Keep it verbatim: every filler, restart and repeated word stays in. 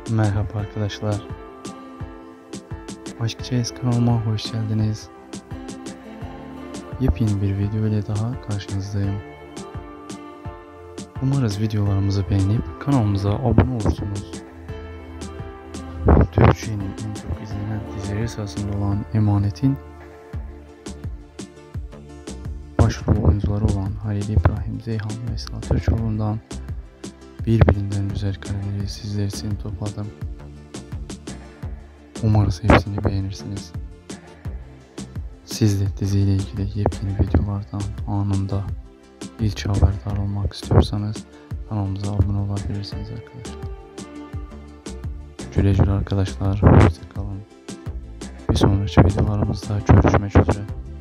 Merhaba arkadaşlar. Aşk Chess kanalıma hoş geldiniz. Yepyeni bir video ile daha karşınızdayım. Umarız videolarımızı beğenip kanalımıza abone olursunuz. Türkiye'nin en çok izlenen dizileri sırasında olan Emanet'in başrol oyuncuları olan Halil İbrahim, Zeyhan ve Esra Türkoğlu'ndan birbirinden güzel kareleri sizler için topladım. Umarız hepsini beğenirsiniz. Siz de diziyle ilgili yepyeni videolardan anında ilk haberdar olmak istiyorsanız kanalımıza abone olabilirsiniz arkadaşlar. Güle güle arkadaşlar. Hoşça kalın. Bir sonraki videolarımızda görüşmek üzere.